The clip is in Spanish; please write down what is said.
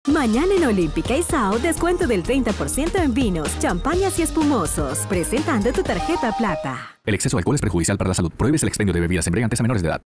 Mañana en Olímpica y Sao, descuento del 30% en vinos, champañas y espumosos. Presentando tu tarjeta Plata. El exceso de alcohol es perjudicial para la salud. Prohíbes el expendio de bebidas embriagantes a menores de edad.